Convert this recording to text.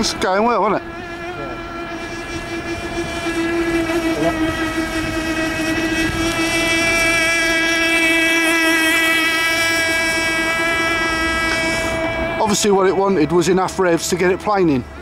It's going well, isn't it? Obviously what it wanted was enough revs to get it planing.